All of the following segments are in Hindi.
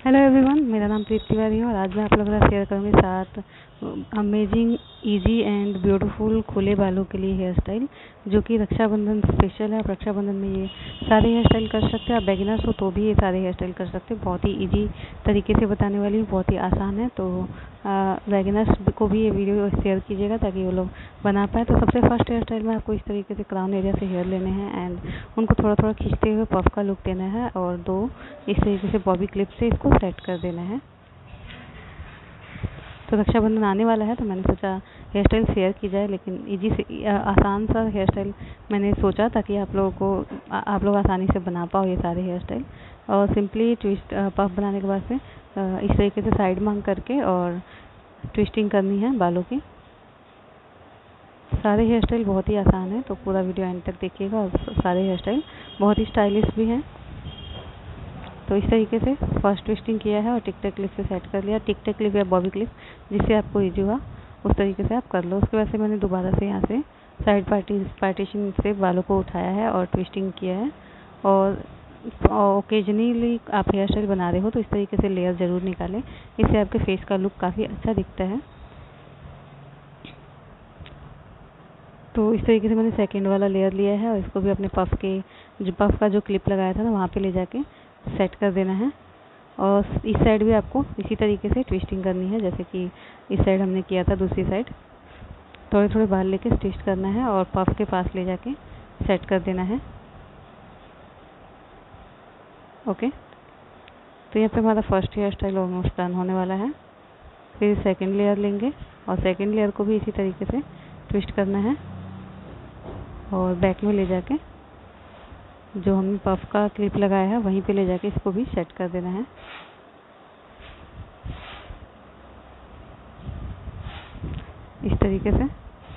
हेलो एवरीवन, मेरा नाम प्रीति तिवारी है और आज मैं आप लोगों के साथ शेयर करूँगी 7 अमेजिंग इजी एंड ब्यूटीफुल खुले बालों के लिए हेयर स्टाइल, जो कि रक्षाबंधन स्पेशल है। आप रक्षाबंधन में ये सारे हेयर स्टाइल कर सकते हैं। आप बिगिनर्स हो तो भी ये सारे हेयर स्टाइल कर सकते हैं। बहुत ही इजी तरीके से बताने वाली हूँ, बहुत ही आसान है। तो बिगिनर्स को भी ये वीडियो शेयर कीजिएगा ताकि वो लोग बना पाए। तो सबसे फर्स्ट हेयर स्टाइल में आपको इस तरीके से क्राउन एरिया से हेयर लेने हैं एंड उनको थोड़ा थोड़ा खींचते हुए पफ का लुक देना है और 2 इस तरीके से बॉबी क्लिप से इसको सेट कर देना है। तो रक्षाबंधन आने वाला है तो मैंने सोचा हेयर स्टाइल शेयर की जाए, लेकिन इजी से आसान सा हेयर स्टाइल मैंने सोचा ताकि आप लोग आसानी से बना पाओ ये सारे हेयर स्टाइल। और सिंपली ट्विस्ट पफ बनाने के बाद से इस तरीके से साइड मांग करके और ट्विस्टिंग करनी है बालों की। सारे हेयर स्टाइल बहुत ही आसान है, तो पूरा वीडियो एंड तक देखिएगा। और सारे हेयर स्टाइल बहुत ही स्टाइलिश भी हैं। तो इस तरीके से फर्स्ट ट्विस्टिंग किया है और टिक टैक क्लिप से सेट कर लिया। टिक टैक क्लिप या बॉबी क्लिप जिससे आपको इजी हुआ उस तरीके से आप कर लो। उसके बाद से मैंने दोबारा से यहाँ से साइड पार्टीशन से बालों को उठाया है और ट्विस्टिंग किया है। और ओकेजनली आप हेयर स्टाइल बना रहे हो तो इस तरीके से लेयर ज़रूर निकालें, इससे आपके फेस का लुक काफ़ी अच्छा दिखता है। तो इस तरीके से मैंने सेकंड वाला लेयर लिया है और इसको भी अपने पफ का जो क्लिप लगाया था ना वहाँ पे ले जाके सेट कर देना है। और इस साइड भी आपको इसी तरीके से ट्विस्टिंग करनी है, जैसे कि इस साइड हमने किया था। दूसरी साइड थोड़े थोड़े बाल लेके ट्विस्ट करना है और पफ के पास ले जाके सेट कर देना है। ओके, तो यहाँ पे हमारा first hair style almost done होने वाला है। फिर सेकंड लेयर लेंगे और सेकंड लेयर को भी इसी तरीके से ट्विस्ट करना है और बैक में ले जाके जो हमने पफ का क्लिप लगाया है वहीं पे ले जाके इसको भी सेट कर देना है। इस तरीके से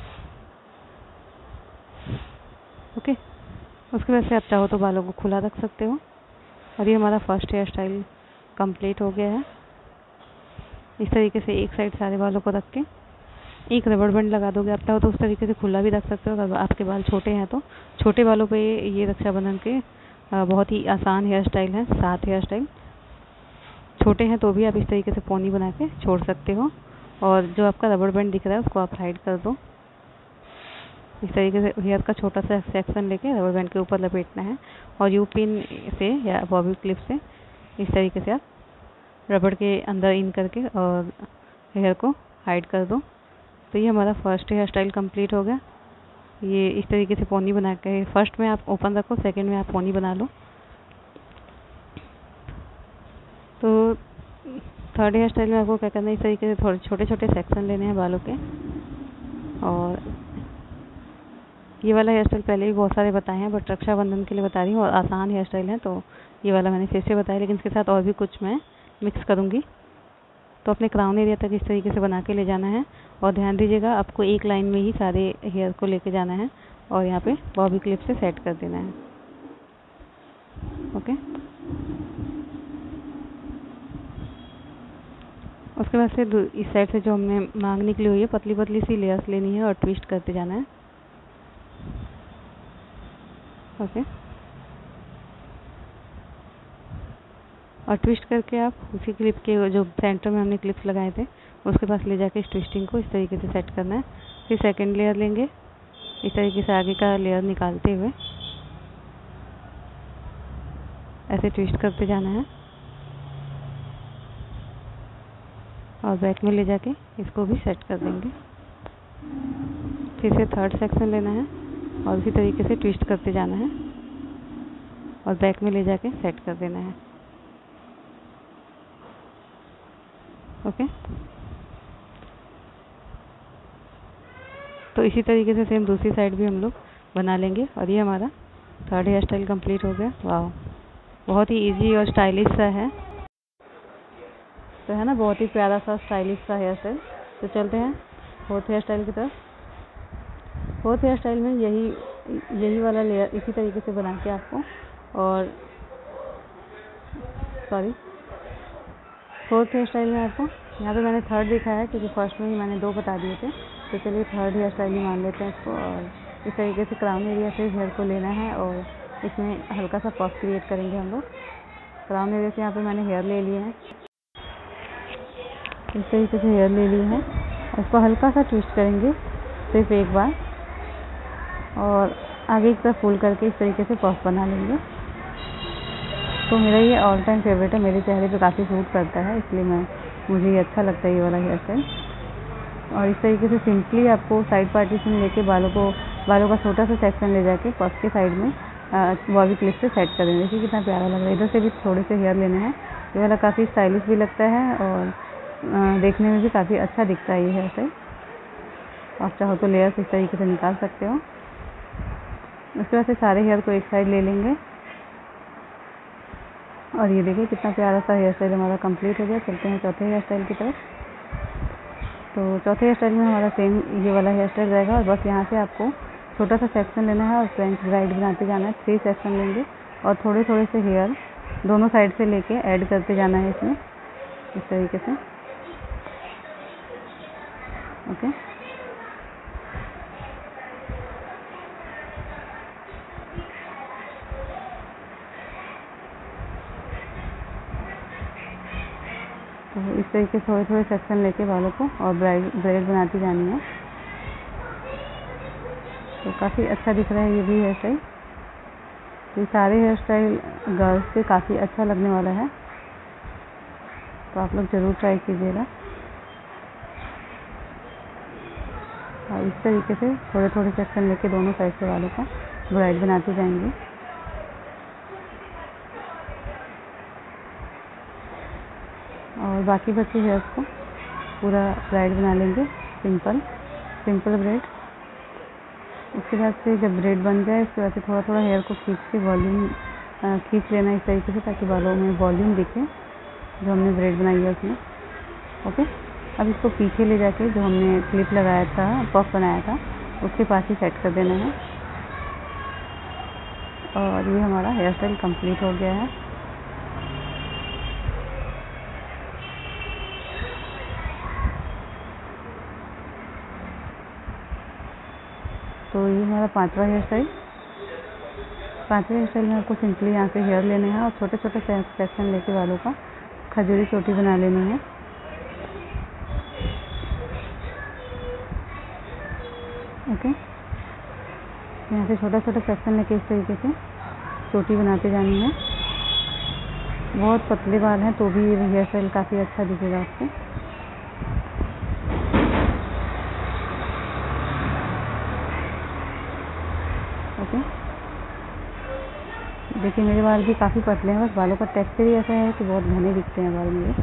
ओके। उसके बाद से आप चाहो तो बालों को खुला रख सकते हो। और ये हमारा फर्स्ट हेयर स्टाइल कंप्लीट हो गया है। इस तरीके से एक साइड सारे बालों को रख के एक रबड़ बैंड लगा दोगे। आप चाहो तो उस तरीके से खुला भी रख सकते हो। अगर आपके बाल छोटे हैं तो छोटे बालों पे ये रक्षाबंधन के बहुत ही आसान हेयर स्टाइल है। 7 हेयर स्टाइल छोटे हैं तो भी आप इस तरीके से पोनी बना के छोड़ सकते हो। और जो आपका रबड़ बैंड दिख रहा है उसको आप हाइड कर दो। इस तरीके से हेयर का छोटा सा सेक्शन लेके रबड़ बैंड के ऊपर लपेटना है और यू पिन से या बॉबी क्लिप से इस तरीके से आप रबड़ के अंदर इन करके और हेयर को हाइड कर दो। तो ये हमारा फर्स्ट हेयर स्टाइल कंप्लीट हो गया। ये इस तरीके से पोनी बना के फर्स्ट में आप ओपन रखो, सेकंड में आप पोनी बना लो। तो थर्ड हेयर स्टाइल में आपको क्या करना है, इस तरीके से थोड़े छोटे छोटे सेक्शन लेने हैं बालों के। और ये वाला हेयर स्टाइल पहले भी बहुत सारे बताए हैं, बट रक्षाबंधन के लिए बता रही हूँ और आसान हेयर स्टाइल है तो ये वाला मैंने फिर से बताया, लेकिन इसके साथ और भी कुछ मैं मिक्स करूँगी। तो अपने क्राउन एरिया तक इस तरीके से बना के ले जाना है। और ध्यान दीजिएगा आपको एक लाइन में ही सारे हेयर को लेके जाना है और यहाँ पे बॉबी क्लिप से सेट कर देना है। ओके, उसके बाद से इस साइड से जो हमने मांग निकली हुई है पतली पतली सी लेयर्स लेनी है और ट्विस्ट करते जाना है। ओके, और ट्विस्ट करके आप उसी क्लिप के जो सेंटर में हमने क्लिप्स लगाए थे उसके पास ले जाके इस ट्विस्टिंग को इस तरीके से सेट करना है। फिर सेकंड लेयर लेंगे, इस तरीके से आगे का लेयर निकालते हुए ऐसे ट्विस्ट करते जाना है और बैक में ले जाके इसको भी सेट कर देंगे। फिर से थर्ड सेक्शन लेना है और उसी तरीके से ट्विस्ट करते जाना है और बैक में ले जाके सेट कर देना है। ओके, तो इसी तरीके से सेम दूसरी साइड भी हम लोग बना लेंगे। और ये हमारा थर्ड हेयर स्टाइल कंप्लीट हो गया। वाह, बहुत ही इजी और स्टाइलिश सा है, तो है ना, बहुत ही प्यारा सा स्टाइलिश सा हेयर स्टाइल। तो चलते हैं फोर्थ हेयर स्टाइल की तरफ। फोर्थ हेयर स्टाइल में यही वाला लेयर इसी तरीके से बना के आपको और फोर्थ हेयर स्टाइल में आपको यहाँ पे मैंने थर्ड दिखाया है क्योंकि फर्स्ट में ही मैंने 2 बता दिए थे। तो चलिए थर्ड हेयर स्टाइल ही मान लेते हैं इसको। और इस तरीके से क्राउन एरिया से हेयर को लेना है और इसमें हल्का सा पफ क्रिएट करेंगे हम लोग। क्राउन एरिया से यहाँ पे मैंने हेयर ले लिए हैं इस तरीके से हेयर ले ली है। इसको हल्का सा ट्विस्ट करेंगे सिर्फ एक बार और आगे की तरफ फोल्ड करके इस तरीके से पफ बना लेंगे। तो मेरा ये ऑल टाइम फेवरेट है, मेरे चेहरे पे काफ़ी सूट करता है, इसलिए मुझे ये अच्छा लगता है ये वाला हेयर स्टाइल। और इस तरीके से सिंपली आपको साइड पार्टीशन लेके बालों का छोटा सा सेक्शन ले जाके पफ के साइड में बॉबी क्लिप से सेट कर देंगे। देखिए कितना प्यारा लग रहा है। इधर से भी थोड़े से हेयर लेने हैं। ये वाला काफ़ी स्टाइलिश भी लगता है और देखने में भी काफ़ी अच्छा दिखता है ये हेयर स्टाइल। आप चाहो तो लेयर्स इस तरीके से निकाल सकते हो। उसके बाद से सारे हेयर को एक साइड ले लेंगे और ये देखिए कितना प्यारा सा हेयर स्टाइल हमारा कंप्लीट हो गया। चलते हैं चौथे हेयर स्टाइल की तरफ। तो चौथे हेयर स्टाइल में हमारा सेम ये वाला हेयर स्टाइल रहेगा और बस यहाँ से आपको छोटा सा सेक्शन लेना है और फ्रंट ब्राइड बनाते जाना है। 3 सेक्शन लेंगे और थोड़े थोड़े से हेयर दोनों साइड से लेके ऐड करते जाना है इसमें इस तरीके से। ओके, तो इस तरीके से थोड़े थोड़े सेक्शन लेके बालों को और ब्रेड बनाती जानी है। तो काफ़ी अच्छा दिख रहा है ये भी हेयर स्टाइल। ये सारे हेयर स्टाइल गर्ल्स से काफ़ी अच्छा लगने वाला है, तो आप लोग ज़रूर ट्राई कीजिएगा। और इस तरीके से थोड़े थोड़े सेक्शन लेके दोनों साइड से बालों का ब्राइड बनाते जाएंगे। और बाकी बचे हेयर्स को पूरा ब्राइड बना लेंगे, सिंपल ब्रेड। उसके बाद से जब ब्रेड बन जाए उसके बाद से थोड़ा थोड़ा हेयर को खींच के वॉल्यूम खींच लेना इस तरीके से, ताकि बालों में वॉल्यूम दिखे जो हमने ब्रेड बनाई है उसमें। ओके, अब इसको पीछे ले जाके जो हमने क्लिप लगाया था, पफ बनाया था, उसके पास ही सेट कर देना है। और ये हमारा हेयर स्टाइल कंप्लीट हो गया है। तो ये हमारा पांचवा हेयर स्टाइल में आपको सिंपली यहाँ से हेयर लेने हैं और छोटे छोटे सेक्शन लेके बालों का खजूरी चोटी बना लेनी है। ओके, यहाँ से छोटा छोटा सेक्शन लेके इस तरीके से चोटी बनाते जानी है। बहुत पतले बाल हैं तो भी ये हेयर स्टाइल काफ़ी अच्छा दिखेगा आपको। ओके, देखिए मेरे बाल भी काफ़ी पतले हैं, बस बालों का टेक्सचर ही ऐसा है कि बहुत घने दिखते हैं बाल मेरे।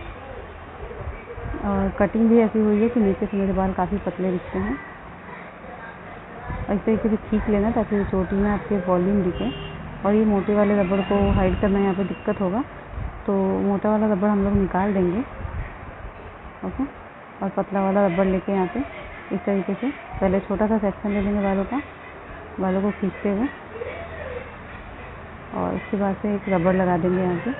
और कटिंग भी ऐसी हुई है कि नीचे से मेरे बाल काफ़ी पतले दिखते हैं। और इस तरीके से खींच लेना ताकि चोटी में आपके वॉल्यूम दिखे। और ये मोटे वाले रबड़ को हाइड करना यहाँ पे दिक्कत होगा, तो मोटा वाला रबड़ हम लोग निकाल देंगे। ओके, और पतला वाला रबड़ लेके यहाँ पे इस तरीके से पहले छोटा सा सेक्शन ले लेंगे बालों को खींचते हुए, और उसके बाद से एक रबड़ लगा देंगे यहाँ पे।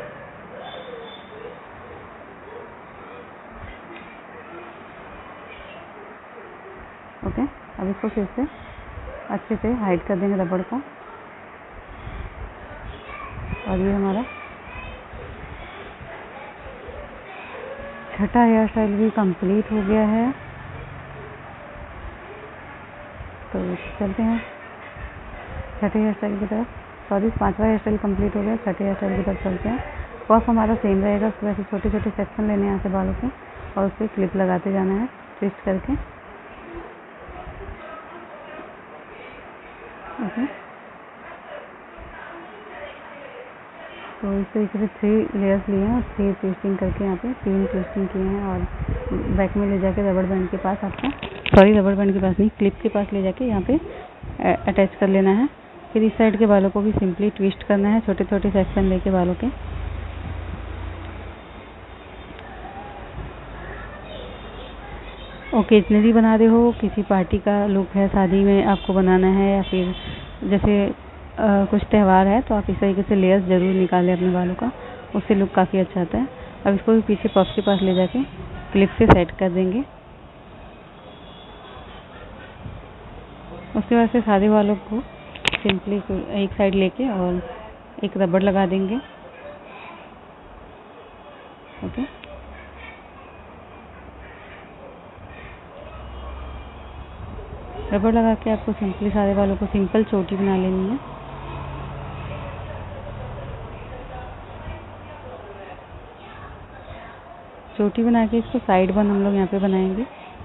ओके, अब इसको फिर से अच्छे से हाइड कर देंगे रबड़ को। और ये हमारा छठा हेयर स्टाइल भी कंप्लीट हो गया है। तो चलते हैं छठे हेयर स्टाइल की तरफ। सॉरी, पांचवा हेयर स्टाइल कंप्लीट हो गया, छठे हेयर स्टाइल की तरफ चलते हैं। पफ हमारा सेम रहेगा, उसके वैसे छोटे छोटे सेक्शन लेने हैं यहाँ से बालों के और उस पर क्लिप लगाते जाना है ट्विस्ट करके। ओके, तो इस तरीके से 3 लेयर्स लिए हैं और 3 ट्विस्टिंग करके यहाँ पे 3 ट्विस्टिंग किए हैं। और बैक में ले जाके रबड़ बैंड के पास आपको, सॉरी रबड़ बैंड के पास नहीं, क्लिप के पास ले जाके यहाँ पे अटैच कर लेना है। फिर इस साइड के बालों को भी सिंपली ट्विस्ट करना है, छोटे छोटे सेक्शन लेके बालों के। ओकेजनली बना रहे हो, किसी पार्टी का लुक है, शादी में आपको बनाना है, या फिर जैसे कुछ त्यौहार है, तो आप इस तरीके से लेयर्स ज़रूर निकालें अपने बालों का, उससे लुक काफ़ी अच्छा आता है। अब इसको भी पीछे पफ के पास ले जाके क्लिप से सेट कर देंगे। उसके बाद से सारे बालों को सिंपली एक साइड लेके और एक रबड़ लगा देंगे। ओके, रबर लगा के आपको सिंपली सारे बालों को सिंपल चोटी बना लेनी है। चोटी बना के इसको साइड बन हम लोग यहाँ पे बनाएंगे।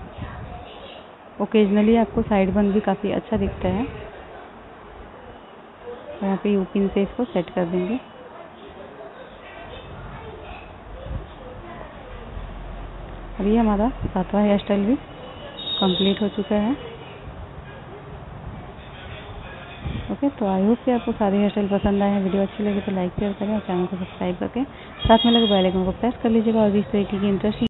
ओकेजनली आपको साइड बन भी काफ़ी अच्छा दिखता है। तो यहाँ पे यू पिन से इसको सेट कर देंगे। अभी हमारा 7वां हेयर स्टाइल भी कंप्लीट हो चुका है। ओके, तो आई होप कि आपको सारे हेयर स्टाइल पसंद आए हैं। वीडियो अच्छी लगी तो लाइक शेयर करें और चैनल को सब्सक्राइब करके साथ में लगे बेल आइकन को प्रेस कर लीजिएगा और इस तरीके की इंटरेस्टिंग